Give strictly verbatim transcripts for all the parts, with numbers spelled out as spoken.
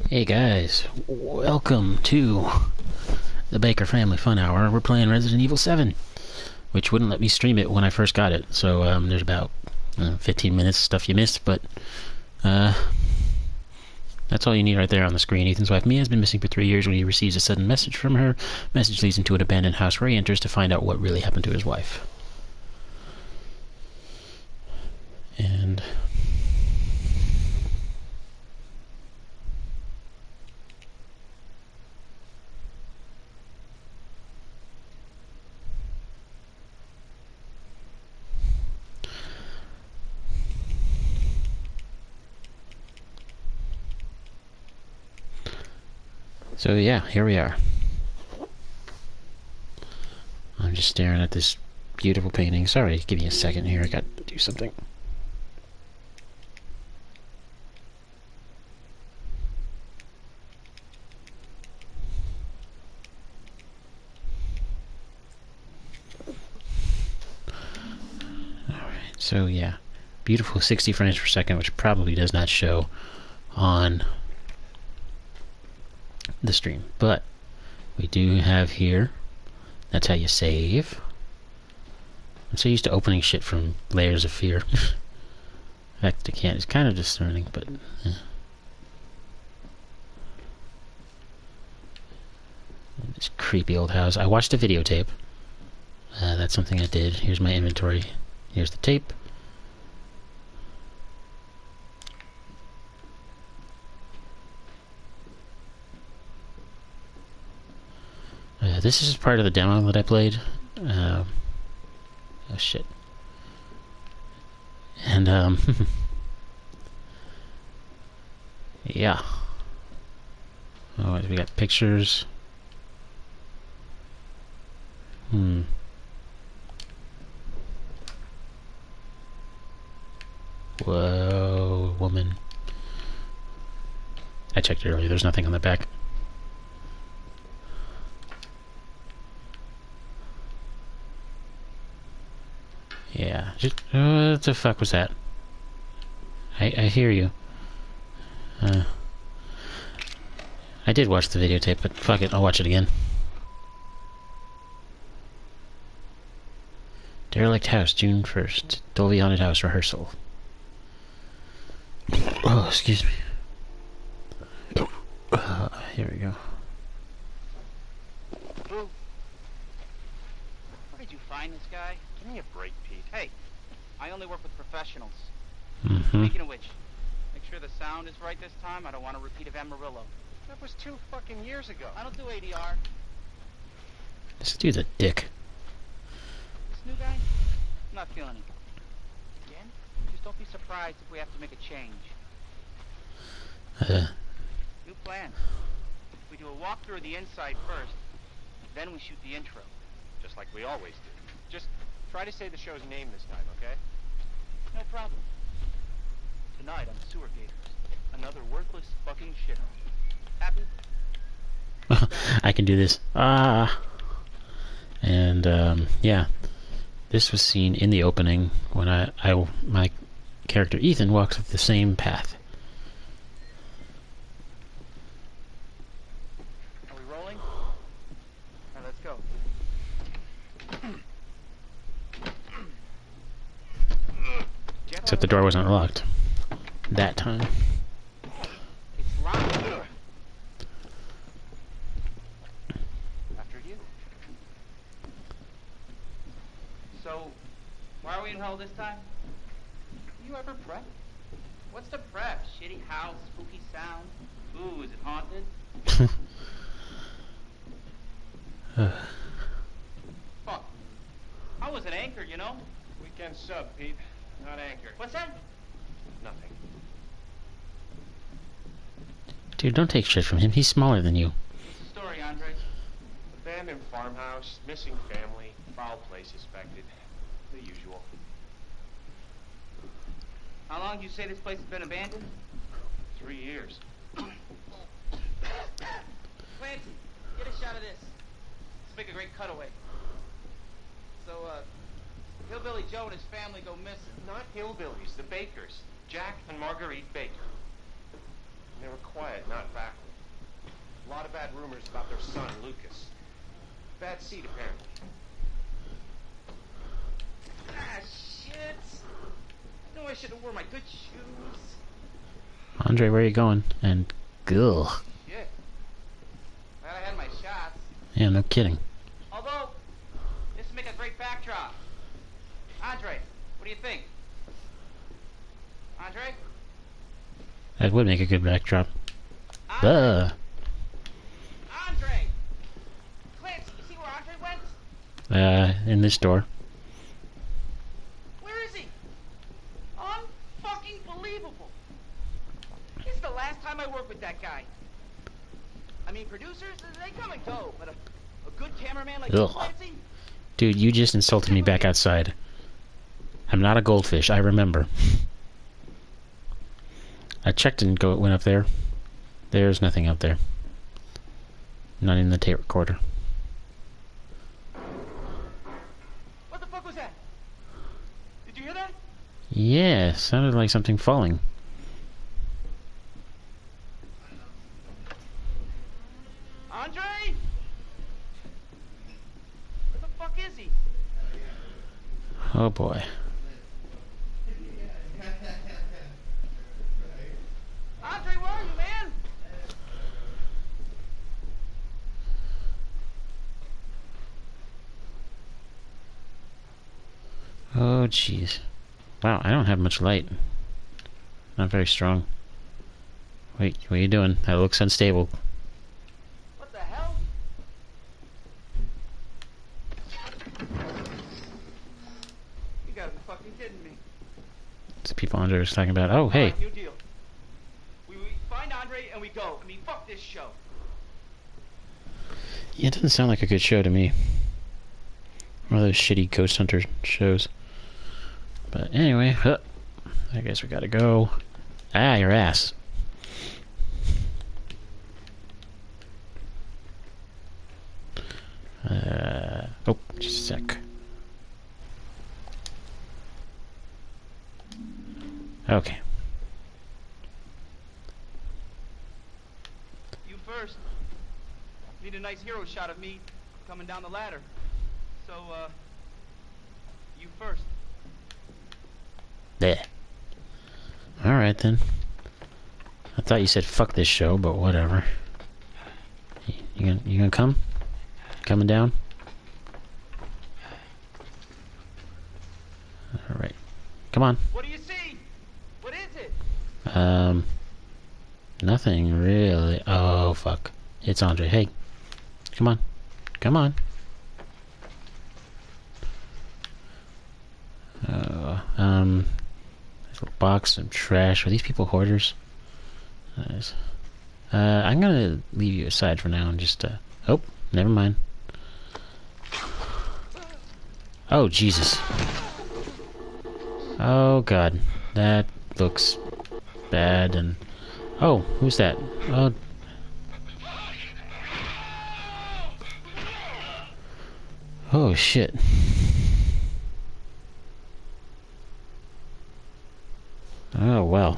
Hey guys, welcome to the Baker Family Fun Hour. We're playing Resident Evil seven, which wouldn't let me stream it when I first got it. So um, there's about uh, fifteen minutes stuff you missed, but uh, that's all you need right there on the screen. Ethan's wife Mia has been missing for three years when he receives a sudden message from her. Message leads into an abandoned house where he enters to find out what really happened to his wife. And so yeah, here we are. I'm just staring at this beautiful painting. Sorry, give me a second here. I got to do something. Alright, so yeah. Beautiful sixty frames per second, which probably does not show on the stream. But we do have here, that's how you save. I'm so used to opening shit from Layers of Fear. In fact, I can't. It's kind of discerning, but eh. This creepy old house. I watched a videotape. Uh, that's something I did. Here's my inventory. Here's the tape. Uh, this is part of the demo that I played. Uh, oh shit. And um, yeah. Oh, we got pictures. Hmm. Whoa, woman. I checked it earlier. There's nothing on the back. Yeah. Just, uh, what the fuck was that? I, I hear you. Uh, I did watch the videotape, but fuck it. I'll watch it again. Derelict House, June first. Dolby Haunted House rehearsal. Oh, excuse me. Uh, here we go. Where did you find this guy? Give me a break, Pete. Hey, I only work with professionals. Mm-hmm. Speaking of which, make sure the sound is right this time. I don't want a repeat of Amarillo. That was two fucking years ago. I don't do A D R. This dude's a dick. This new guy? I'm not feeling it. Again? Just don't be surprised if we have to make a change. Uh, New plan. We do a walkthrough of the inside first, then we shoot the intro. Just like we always do. Just try to say the show's name this time, okay? No problem. Tonight on Sewer Gators, another worthless fucking shithole. Happy? I can do this. Ah. And um, yeah, this was seen in the opening when I, I, my character Ethan walks up the same path. Are we rolling? Alright, let's go. Except the door wasn't locked that time. It's locked. After you. So, why are we in hell this time? You ever prep? What's the prep? Shitty house, spooky sound. Ooh, is it haunted? Fuck. I was an anchor, you know? Weekend sub, Pete. Not anchor. What's that? Nothing. Dude, don't take shit from him. He's smaller than you. What's the story, Andre? Abandoned farmhouse, missing family, foul play suspected. The usual. How long do you say this place has been abandoned? Three years. Clancy, get a shot of this. Let's make a great cutaway. So, uh, Hillbilly Joe and his family go missing. Not hillbillies, the Bakers. Jack and Marguerite Baker. And they were quiet, not backward. rumors about their son, Lucas. Bad seed, apparently. Ah, shit. I know I should have worn my good shoes. Andre, where are you going? And, ugh. Shit. Glad I had my shots. Yeah, no kidding. Although, this would make a great backdrop. Andre, what do you think? Andre? That would make a good backdrop. Andre? Duh. Andre! Clancy, you see where Andre went? Uh, in this door. Where is he? Unfucking believable. This is the last time I work with that guy. I mean, producers, they come and go, but a, a good cameraman like you, Ugh. Clancy? Dude, you just insulted me back outside. I'm not a goldfish, I remember. I checked and go went up there. There's nothing up there. Not in the tape recorder. What the fuck was that? Did you hear that? Yeah, sounded like something falling. Andre? Where the fuck is he? Oh boy. Andre, where are you, man? Oh jeez. Wow, I don't have much light. Not very strong. Wait, what are you doing? That looks unstable. What the hell? You gotta be fucking kidding me. It's the people Andre was talking about. Oh, hey. Alright, new deal. We, we find Andre and we go. I mean, fuck this show. Yeah, it doesn't sound like a good show to me. One of those shitty ghost hunter shows. But anyway, huh, I guess we gotta go. Ah, your ass. Uh, oh, just a sec. Okay. You first. Need a nice hero shot of me coming down the ladder. So, uh, you first. There. Alright then. I thought you said fuck this show, but whatever. You, you gonna you gonna come? Coming down? Alright. Come on. What do you see? What is it? Um nothing really. Oh fuck. It's Andre. Hey. Come on. Come on. Uh, um little box of trash. Are these people hoarders? Nice. Uh, I'm gonna leave you aside for now and just, uh, oh, never mind. Oh, Jesus. Oh, God. That looks bad and... Oh, who's that? Oh... Oh, shit. Oh, well.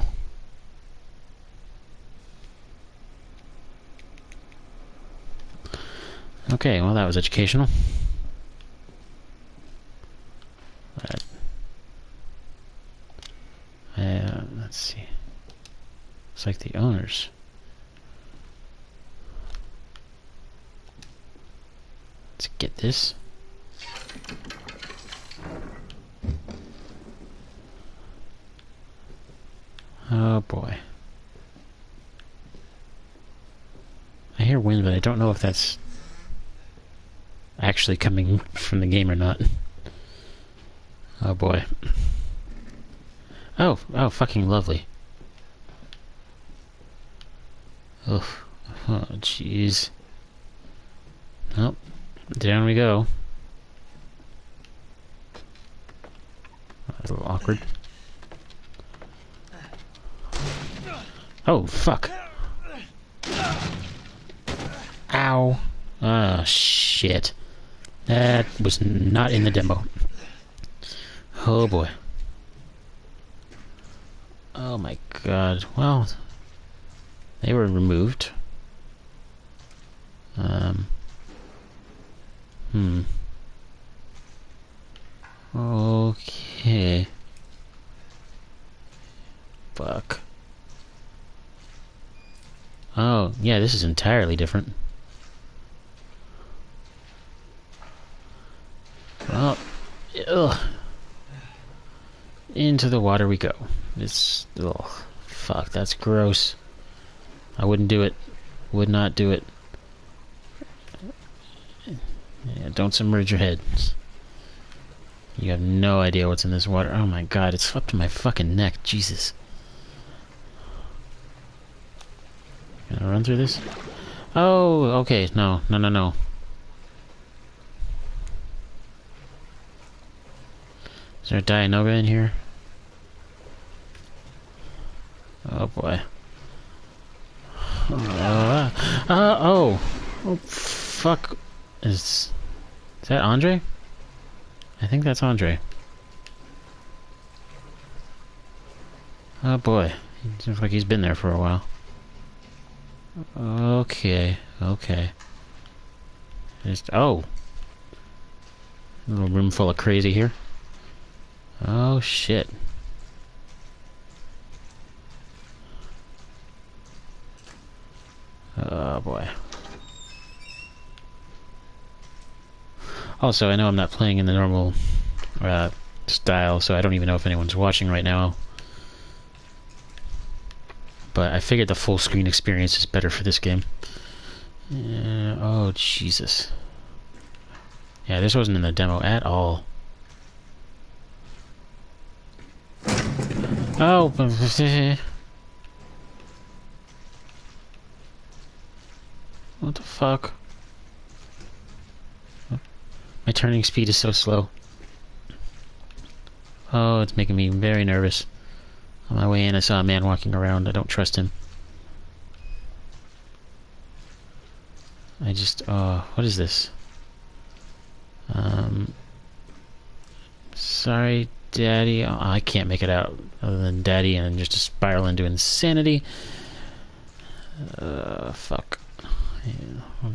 Okay, well that was educational. But, uh, let's see. It's like the owners. Let's get this. Oh boy. I hear wind, but I don't know if that's actually coming from the game or not. Oh boy. Oh, oh, fucking lovely. Ugh. Oh, jeez. Well, down we go. That's a little awkward. Oh, fuck. Ow. Oh, shit. That was not in the demo. Oh, boy. Oh, my God. Well, they were removed. Oh, yeah, this is entirely different. Well, ugh. Into the water we go. It's, ugh, fuck, that's gross. I wouldn't do it. Would not do it. Yeah, don't submerge your head. You have no idea what's in this water. Oh my god, it's up to my fucking neck. Jesus. Can I run through this? Oh, okay. No, no, no, no. Is there a Dianoga in here? Oh boy. Uh, uh, oh. Oh, fuck. Is, is that Andre? I think that's Andre. Oh boy. It seems like he's been there for a while. Okay, okay. Just, oh. A little room full of crazy here. Oh shit. Oh boy. Also, I know I'm not playing in the normal uh, style, so I don't even know if anyone's watching right now. But I figured the full screen experience is better for this game. Uh, oh, Jesus. Yeah, this wasn't in the demo at all. Oh, what the fuck? My turning speed is so slow. Oh, it's making me very nervous. On my way in, I saw a man walking around. I don't trust him. I just... Oh, what is this? Um... Sorry, Daddy. Oh, I can't make it out other than Daddy and just a spiral into insanity. Uh, fuck. Yeah.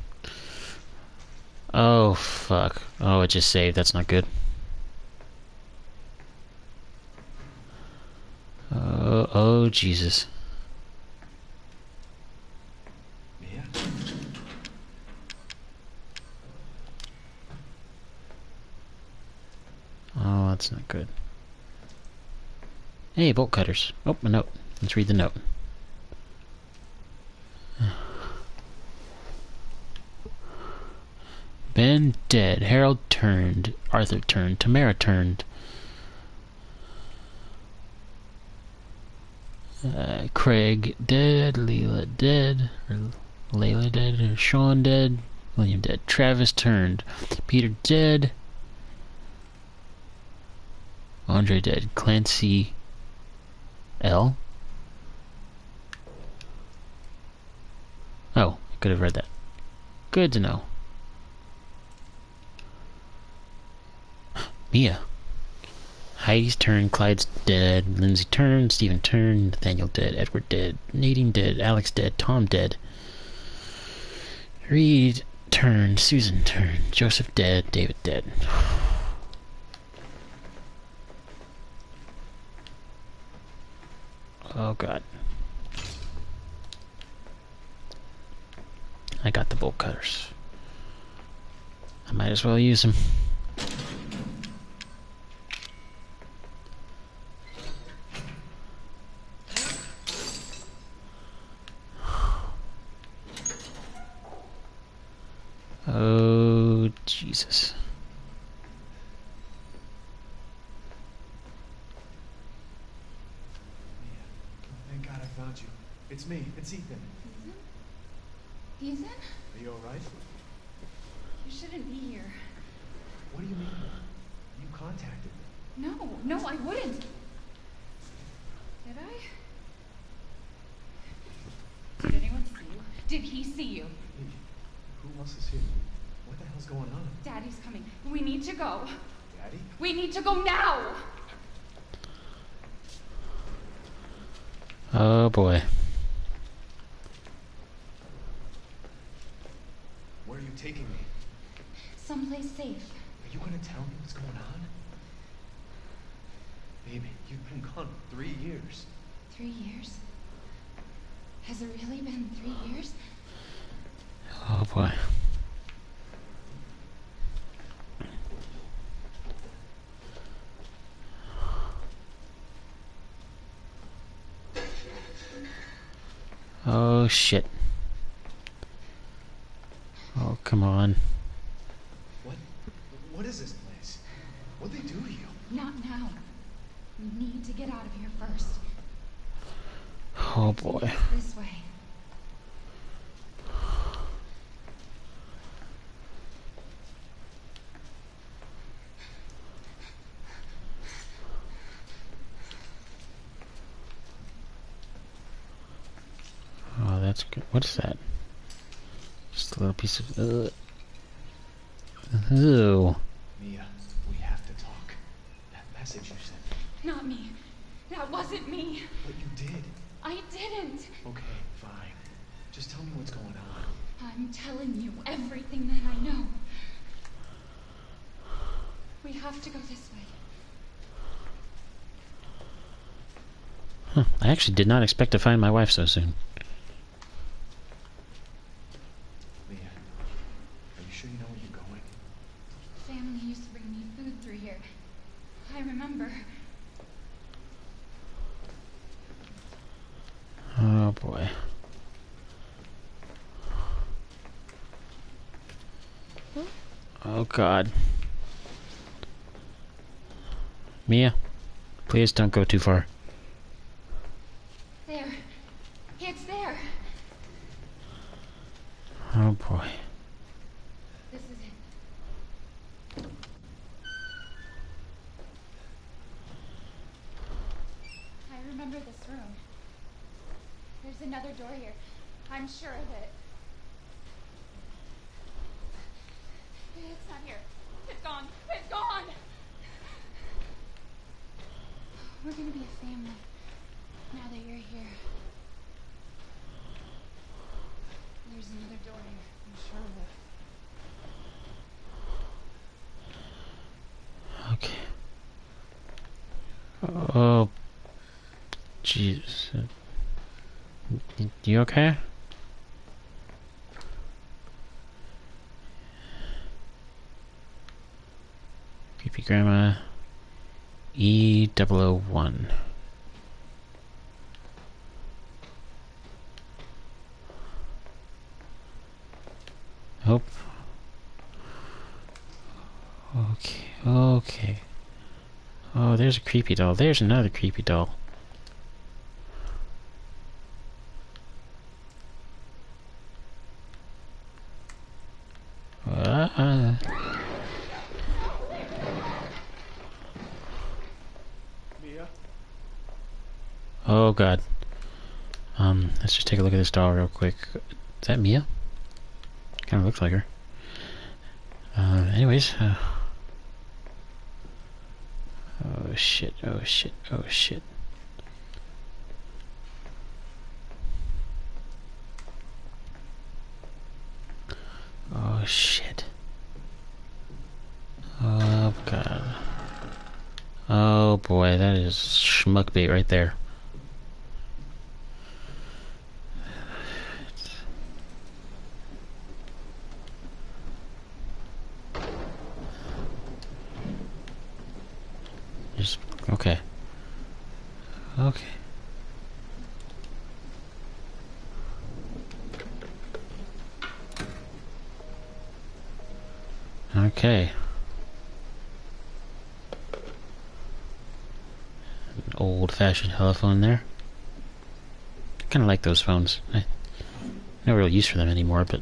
Oh, fuck. Oh, it just saved. That's not good. Oh, oh, Jesus. Mia? Oh, that's not good. Hey, bolt cutters. Oh, a note. Let's read the note. Ben dead. Harold turned. Arthur turned. Tamara turned. Uh, Craig dead. Leila dead. Or Layla dead. Or Sean dead. William dead. Travis turned. Peter dead. Andre dead. Clancy L. Oh, I could have read that. Good to know. Mia. Heidi's turned, Clyde's dead, Lindsay turned, Stephen turned, Nathaniel dead, Edward dead, Nadine dead, Alex dead, Tom dead. Reed turned, Susan turned, Joseph dead, David dead. Oh god. I got the bolt cutters. I might as well use them. Oh, Jesus. Thank God I found you. It's me. It's Ethan. Ethan? Ethan? Are you alright? You shouldn't be here. What do you mean? You contacted me. No, no, I wouldn't. Did I? Did anyone see you? Did he see you? Hey, who else is here? What the hell's going on? Daddy's coming. We need to go. Daddy? We need to go now! Oh boy. Where are you taking me? Someplace safe. Are you gonna tell me what's going on? Baby, you've been gone for three years. Three years? Has it really been three years? Oh boy. Oh shit. Oh, come on. What? What is this place? What'd they do to you? Not now. We need to get out of here first. Oh boy. This way. Oh, that's good. What is that? Just a little piece of. Uh, ew. Mia, we have to talk. That message you sent. Not me. That wasn't me. But you did. I didn't. Okay, fine. Just tell me what's going on. I'm telling you everything that I know. We have to go this way. Huh. I actually did not expect to find my wife so soon. Mia, are you sure you know where you're going? Family used to bring me food through here. I remember. Oh boy. Oh god. Mia, please don't go too far. There. It's there. Oh boy. This is it. I remember this room. There's another door here. I'm sure of it. It's not here. It's gone. It's gone. We're gonna be a family now that you're here. There's another door here. I'm sure of it. Okay. Oh, Jesus. You okay? Creepy Grandma E double oh one. Oh. Okay, okay. Oh, there's a creepy doll. There's another creepy doll. Uh, Mia? oh god. Um, let's just take a look at this doll real quick. Is that Mia? Kind of looks like her. Uh, anyways. Uh, oh shit, oh shit, oh shit. Oh shit. Oh god. Oh boy, that is schmuck bait right there. Just okay. Okay. Okay. An old-fashioned telephone there. I kind of like those phones. I no real use for them anymore, but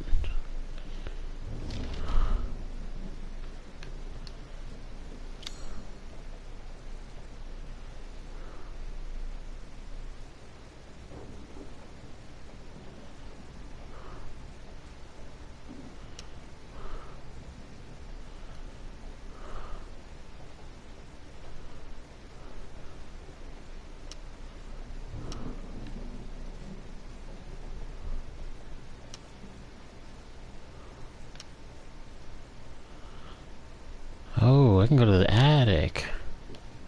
oh, I can go to the attic.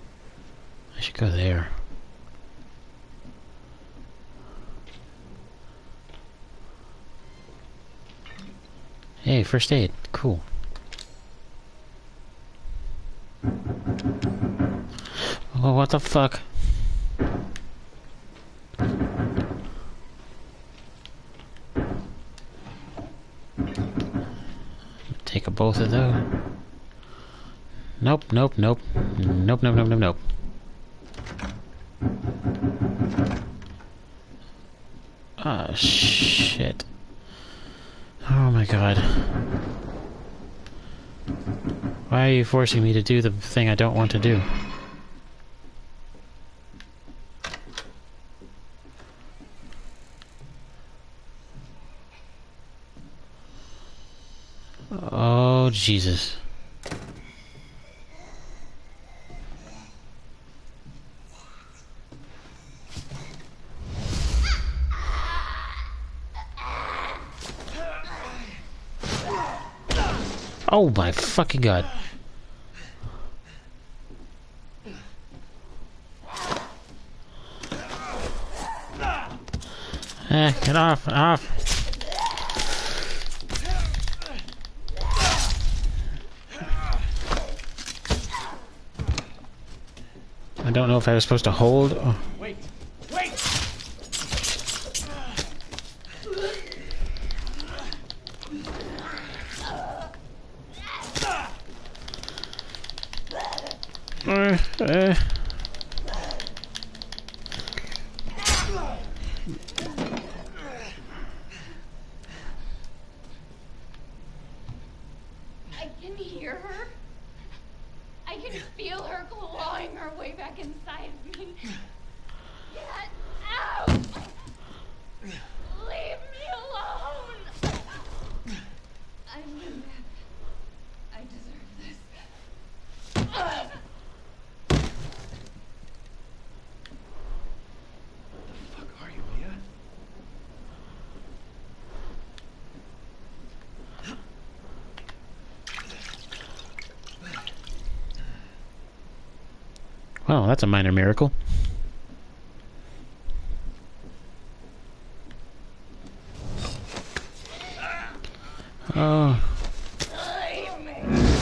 I should go there. Hey, first aid. Cool. Oh, what the fuck? Take a both of those. Nope, nope, nope. Nope, nope, nope, nope, nope. Ah, shit. Oh my god. Why are you forcing me to do the thing I don't want to do? Oh, Jesus. Oh my fucking god. Eh, get off, off. I don't know if I was supposed to hold. Oh. Wait! Wait! Uh, uh. I can hear her. I can feel her clawing her way back inside of me. Get out! Leave me alone! I've been bad. I deserve this. Ugh. Fuck are you, Mia? Well, that's a minor miracle. Oh. Leave me.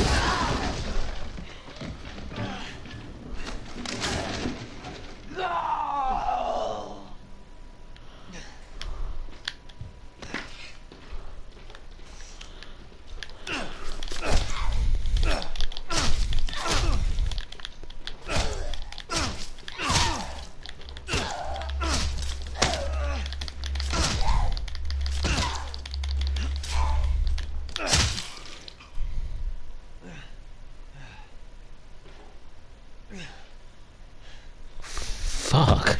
Fuck.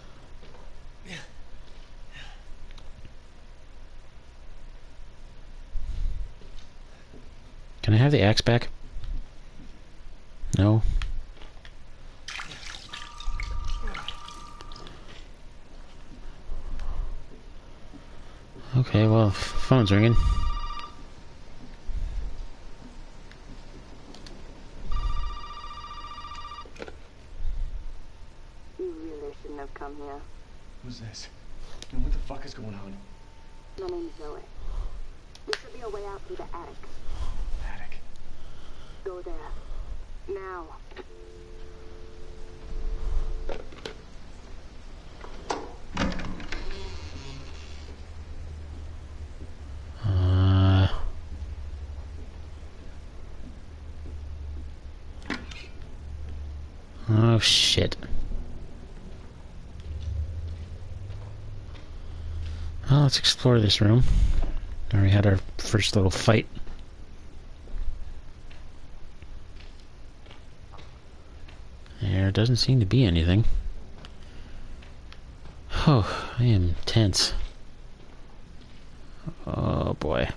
Can I have the axe back? No. Okay, well, phone's ringing. You really shouldn't have come here. Who's this? And what the fuck is going on? My name's Zoe. There should be a way out through the attic. Attic. Go there. Now. Uh... Oh, shit. Well, let's explore this room. Already had our first little fight. There doesn't seem to be anything. Oh, I am tense. Oh boy.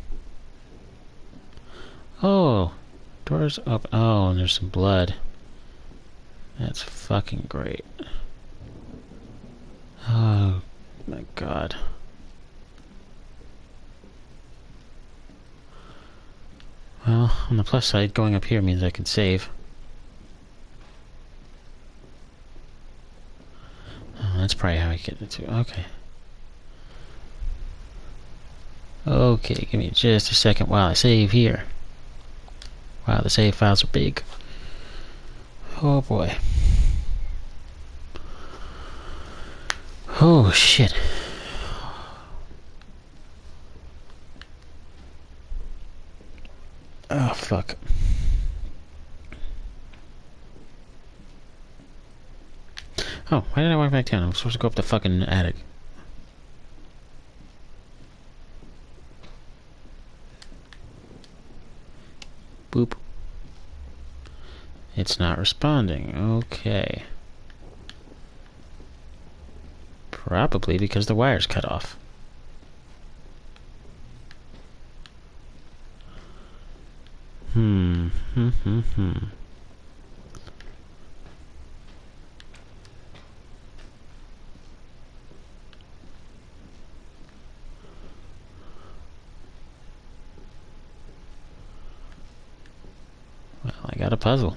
Oh, doors up. Oh, and there's some blood. That's fucking great. Oh my god. Well, on the plus side, going up here means I can save. Oh, that's probably how I get it to. Okay. Okay, give me just a second while I save here. Wow, the save files are big. Oh boy. Oh shit. Oh fuck. Oh, why did I walk back down? I'm supposed to go up the fucking attic. Boop. It's not responding. Okay. Probably because the wire's cut off. Hmm. Hmm. Hmm. Hmm. Well, I got a puzzle.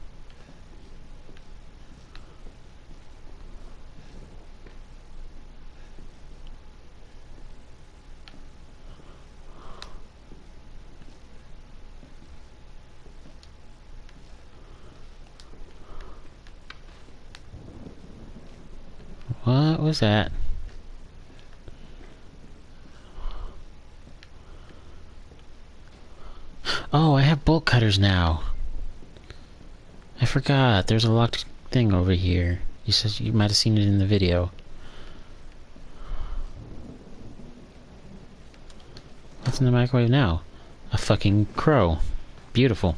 What was that? Oh, I have bolt cutters now. I forgot. There's a locked thing over here. You said you might have seen it in the video. What's in the microwave now? A fucking crow. Beautiful.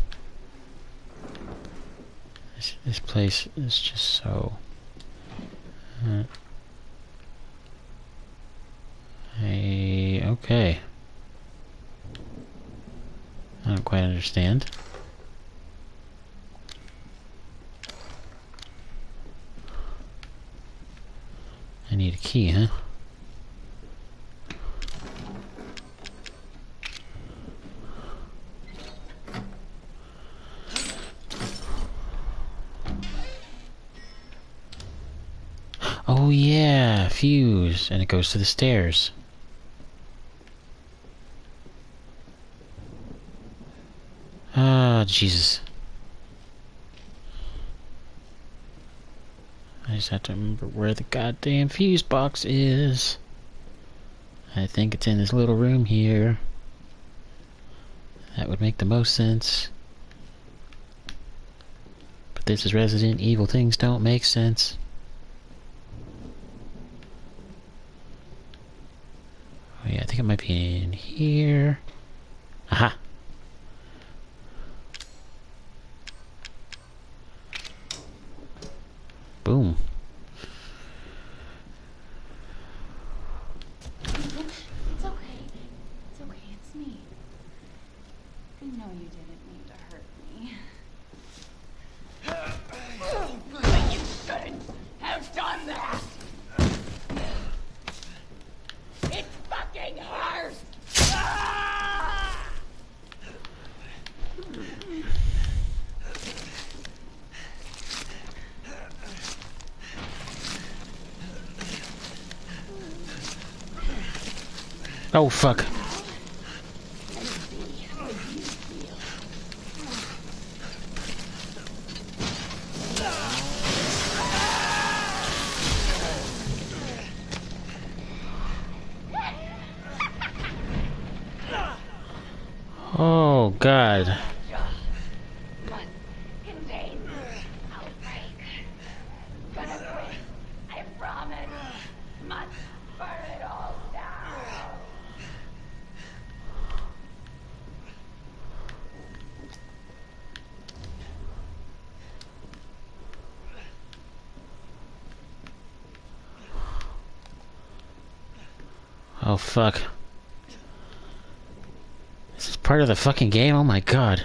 This, this place is just so... Uh, I... Okay. I don't quite understand. I need a key, huh? Oh yeah, fuse, and it goes to the stairs. Ah, Jesus. I just have to remember where the goddamn fuse box is. I think it's in this little room here. That would make the most sense. But this is Resident Evil. Things don't make sense. Oh yeah, I think it might be in here. Aha! Boom. It's okay. It's okay. It's me. I know you didn't mean to hurt me. But you shouldn't have done that! It fucking hurts! Ah! Oh fuck. Oh god. Must contain outbreak. Gonna quit. I promise. Must burn it all down. Oh fuck. This is part of the fucking game? Oh my god.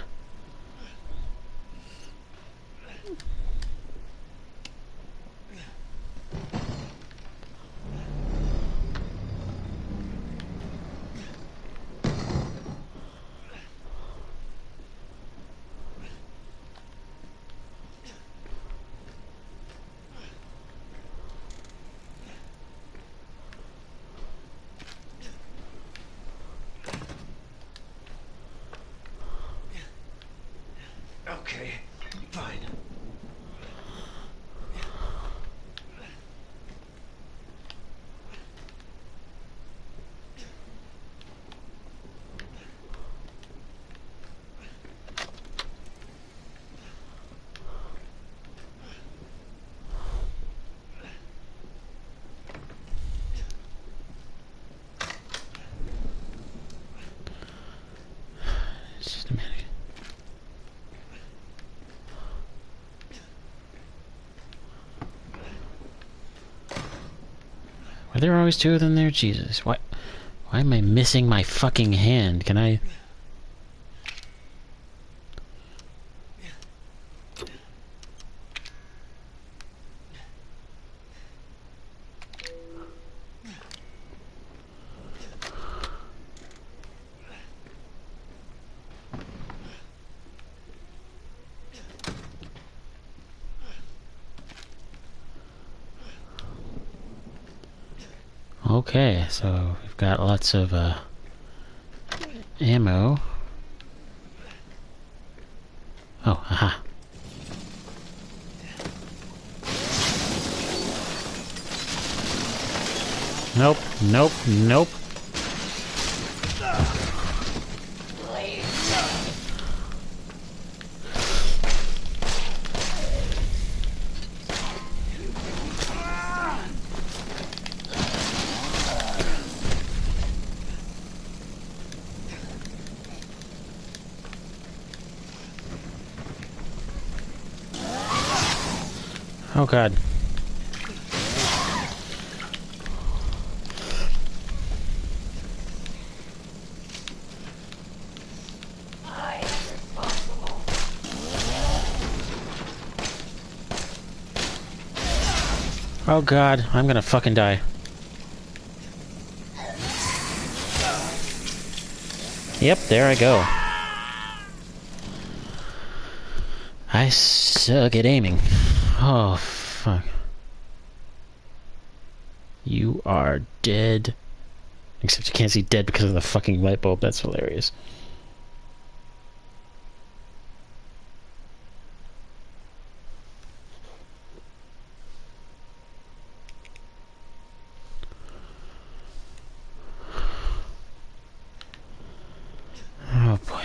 there always two of them there? Jesus, why, why am I missing my fucking hand? Can I... Okay, so we've got lots of uh, ammo. Oh, aha. Nope, nope, nope. Oh god. Oh god, I'm gonna fucking die. Yep, there I go. I suck at aiming. Oh, fuck. You are dead. Except you can't see dead because of the fucking light bulb. That's hilarious. Oh, boy.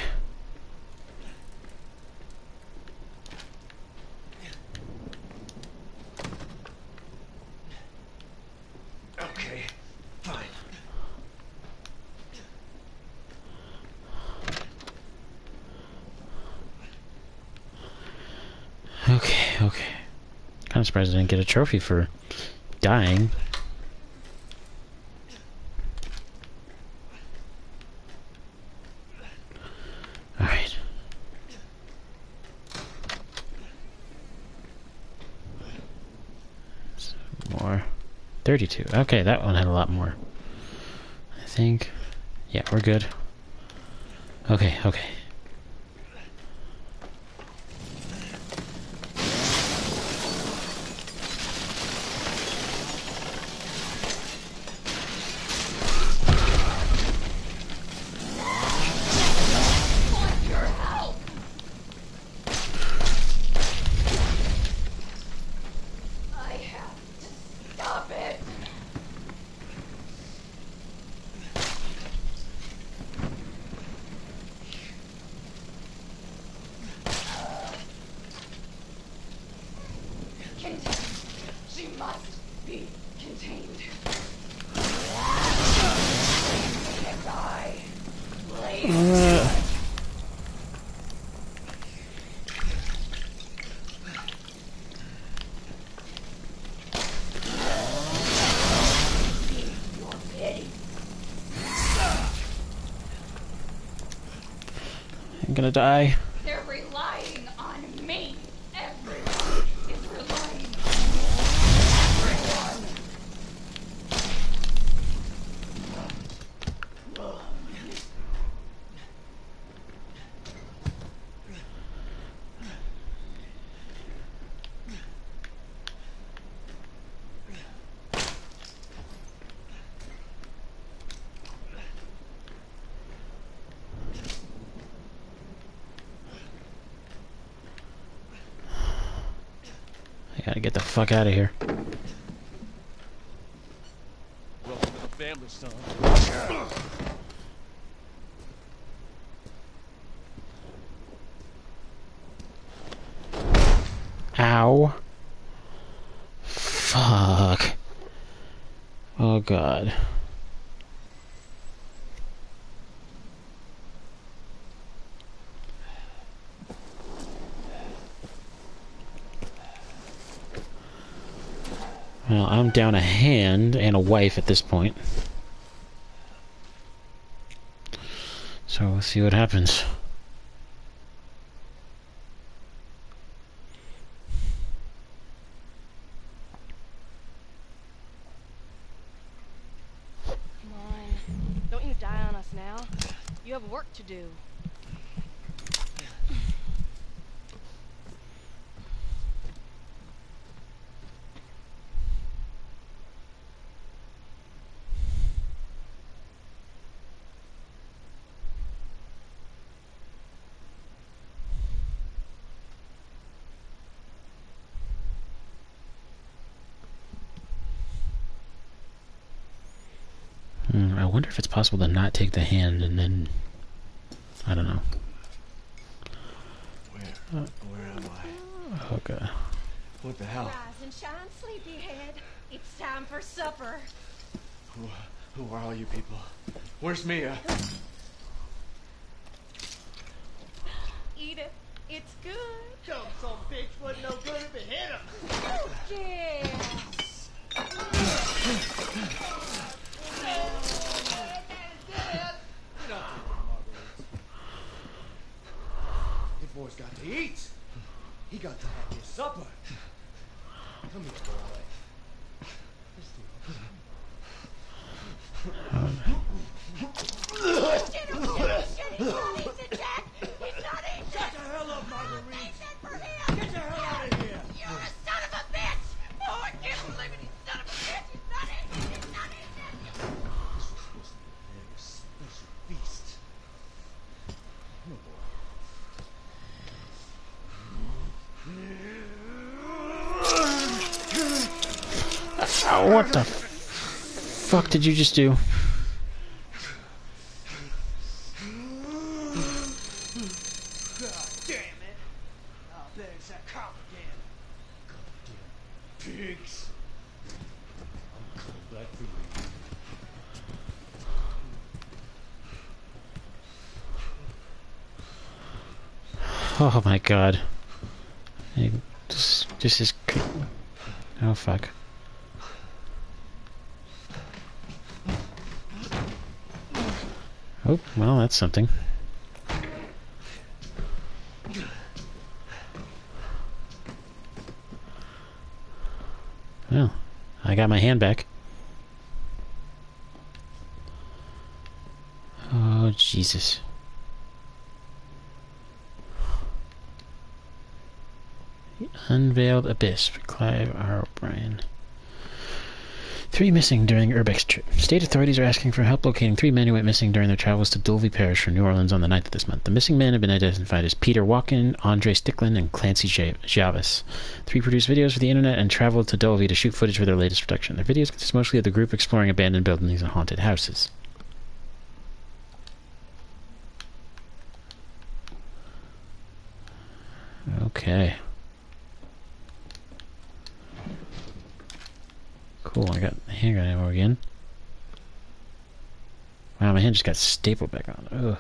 Okay, fine. Okay, okay. Kind of surprised I didn't get a trophy for dying. Alright. More. thirty-two. Okay, that one had a lot more. I think. Yeah, we're good. Okay, okay. I'm gonna die. They're relying on me. Everyone is relying on everyone. I gotta get the fuck out of here. Welcome to the family, son. Ow. Fuck. Oh god. Well, I'm down a hand and a wife at this point. So we'll see what happens. Come on. Don't you die on us now. You have work to do. Hmm, I wonder if it's possible to not take the hand and then... I don't know. Where? Where am I? Okay. What the hell? Rise and shine, sleepyhead. It's time for supper. Who, who are all you people? Where's Mia? Eat it. It's good. Dumb some bitch wasn't no good if it hit him. Oh, yeah. This boy's got to eat. He got to have his supper. Come here, boy. Shit, shit, shit, he's not eating, Jack. He's not eating. Shut the hell up, Marguerite. Make that for him. Get the hell out of here. You're a son of a bitch. Oh, I can't believe it. He's son of a bitch. He's not eating. He's not eating. This was supposed to be a very special feast. Oh, Oh, what the fuck did you just do? God damn it. Oh, there's that cop again. Goddamn pigs. I'm coming back for you. Oh my god. Hey, This, this is... Oh fuck. Oh, well, that's something. Well, I got my hand back. Oh, Jesus. The Unveiled Abyss for Clive R. O'Brien. Three missing during Urbex trip. State authorities are asking for help locating three men who went missing during their travels to Dulvey Parish from New Orleans on the ninth of this month. The missing men have been identified as Peter Walken, Andre Sticklin, and Clancy Javis. Three produced videos for the internet and traveled to Dulvey to shoot footage for their latest production. Their videos consist mostly of the group exploring abandoned buildings and haunted houses. Okay. Cool, I got handgun ammo again. Wow, my hand just got stapled back on. Ugh.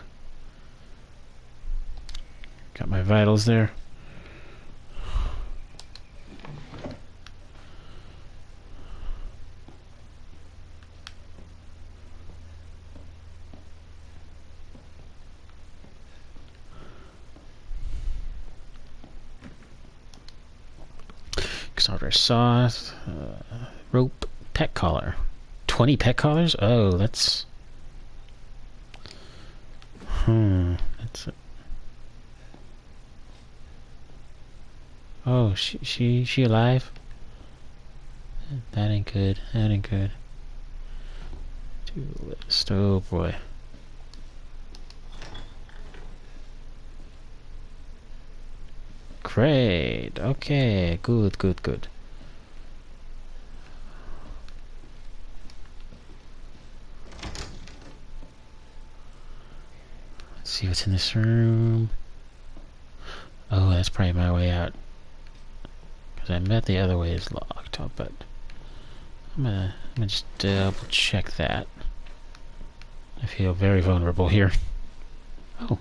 Got my vitals there. Exalter saw, uh, rope, pet collar. twenty pet collars? Oh, that's... Hmm, that's... A... Oh, she, she, she alive? That ain't good, that ain't good. To list, oh boy. Great, okay, good, good, good. Let's see what's in this room. Oh, that's probably my way out. Because I bet the other way is locked up, but I'm gonna, I'm gonna just double check that. I feel very vulnerable here. Oh.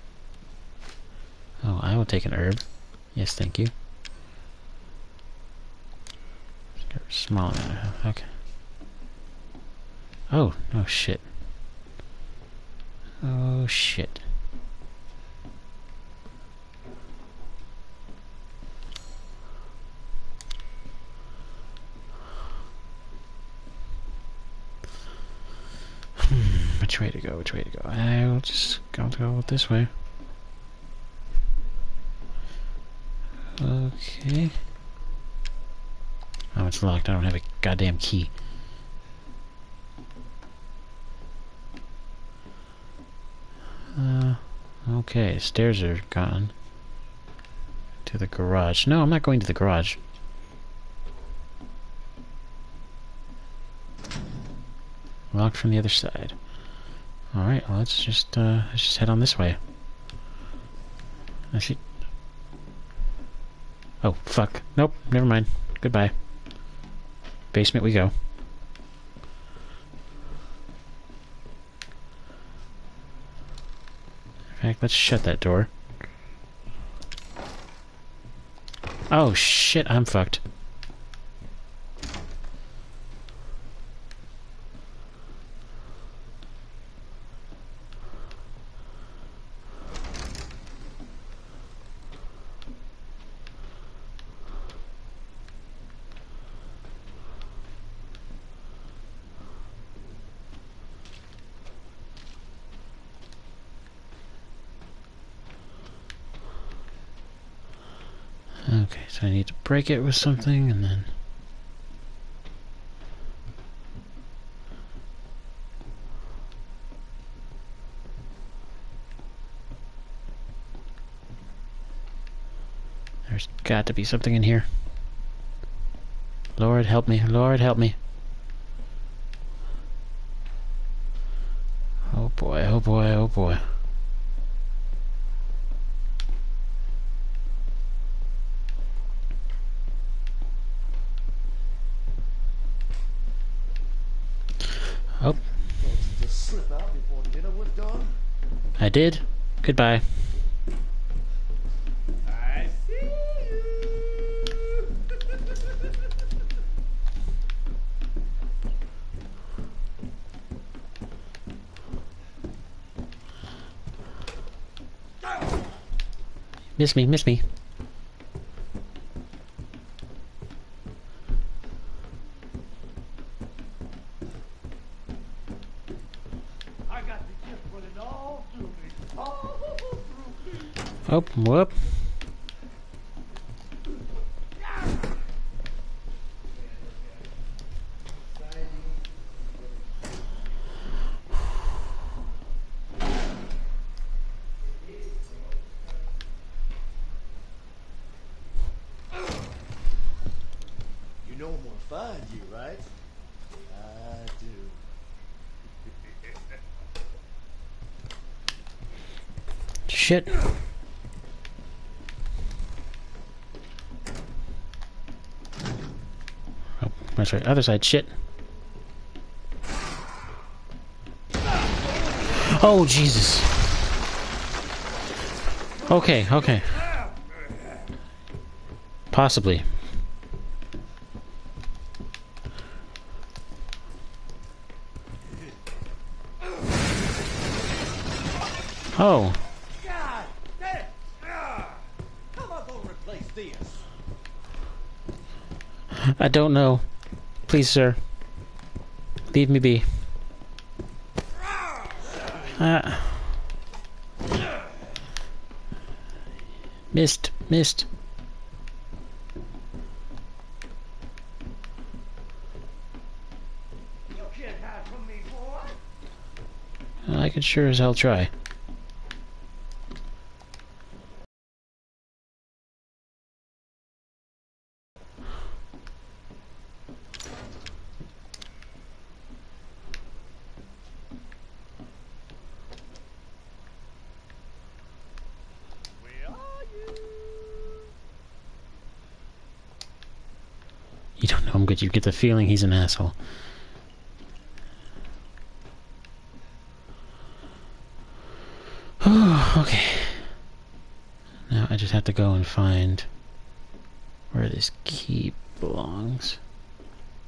Oh, I will take an herb. Yes, thank you. Small amount. Okay. Oh, oh shit. Oh shit. Hmm, which way to go? Which way to go? I'll just go, go this way. Okay. Oh, it's locked. I don't have a goddamn key. Uh, okay, stairs are gone. To the garage. No, I'm not going to the garage. Locked from the other side. Alright, well, let's just, uh, let's just head on this way. I see. Oh, fuck. Nope, never mind. Goodbye. Basement we go. In fact, let's shut that door. Oh shit, I'm fucked. Okay, so I need to break it with something, and then... There's got to be something in here. Lord help me, Lord help me. Oh boy, oh boy, oh boy. Oh. Just slip out before dinner was done. I did. Goodbye. I see you. Miss me, miss me. Oh, whoop. You know I'm gonna find you, right? I do. Shit. Oh, that's right. Other side. Shit. Oh, Jesus. Okay, okay. Possibly. Oh. God damn! Ah, how am I gonna replace this? I don't know. Please, sir. Leave me be. Ah. Missed. Missed. You can't hide from me, boy. I could sure as hell try. You don't know him good. You get the feeling he's an asshole. Okay. Now I just have to go and find where this key belongs.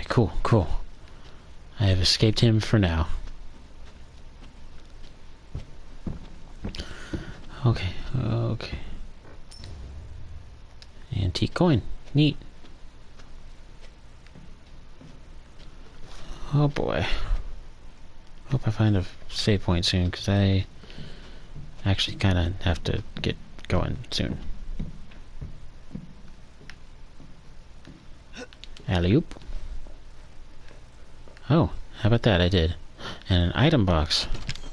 Alright, cool, cool. I have escaped him for now. Okay, okay. Antique coin. Neat. Oh boy. Hope I find a save point soon, because I actually kind of have to get going soon. Alley-oop. Oh, how about that? I did. And an item box.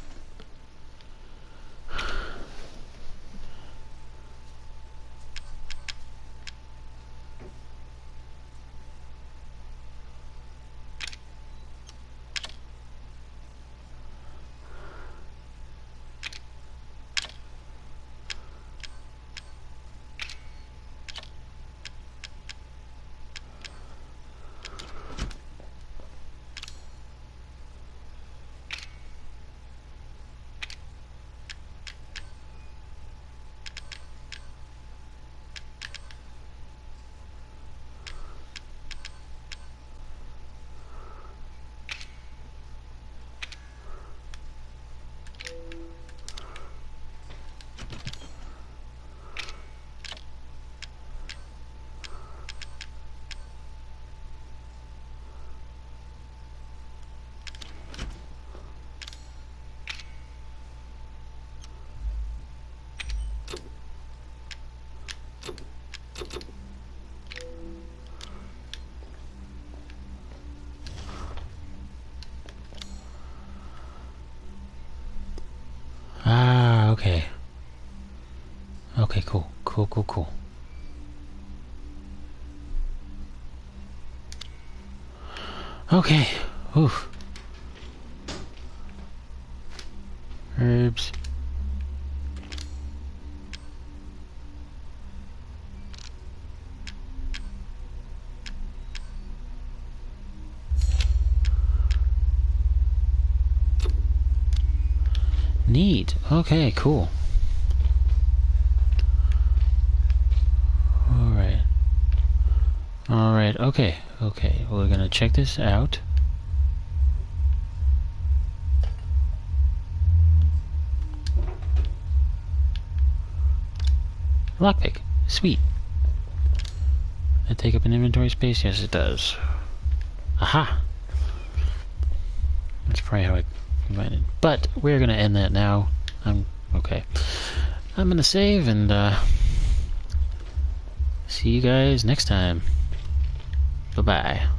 Ah, okay. Okay, cool. Cool, cool, cool. Okay. Oof. Herbs. Neat. Okay, cool. Alright. Alright, okay. Okay, we're gonna check this out. Lockpick. Sweet. Does it take up an inventory space? Yes, it does. Aha! That's probably how I combine it. But we're gonna end that now. I'm okay. I'm gonna save and uh, see you guys next time. Bye-bye.